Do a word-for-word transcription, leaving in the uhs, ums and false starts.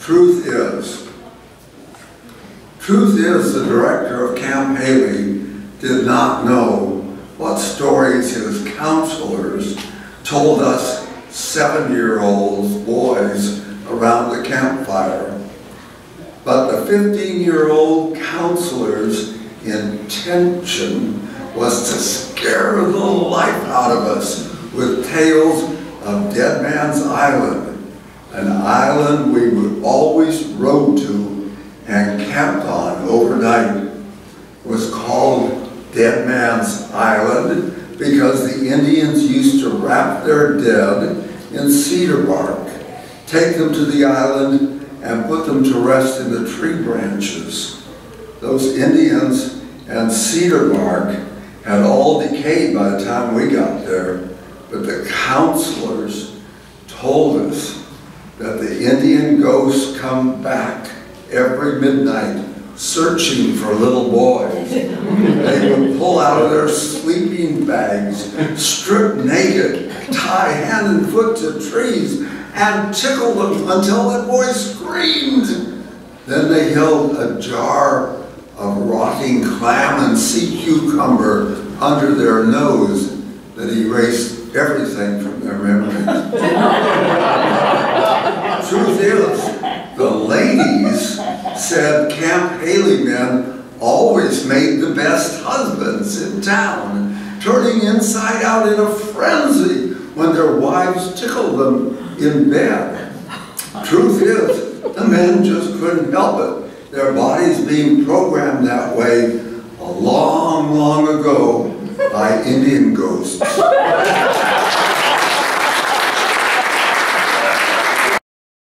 Truth is, truth is the director of Camp Haley did not know what stories his counselors told us seven-year-old boys around the campfire. But the fifteen-year-old counselor's intention was to scare the life out of us with tales of Dead Man's Island, an island we would always rode to and camped on overnight. It was called Dead Man's Island because the Indians used to wrap their dead in cedar bark, take them to the island, and put them to rest in the tree branches. Those Indians and cedar bark had all decayed by the time we got there, but the counselors told us that the Indian ghosts come back every midnight searching for little boys. They would pull out of their sleeping bags, strip naked, tie hand and foot to trees, and tickle them until the boys screamed. Then they held a jar of rotting clam and sea cucumber under their nose that erased everything from their memory. Truth is, the ladies said Camp Haley men always made the best husbands in town, turning inside out in a frenzy when their wives tickled them in bed. Truth is, the men just couldn't help it, their bodies being programmed that way a long, long ago by Indian ghosts.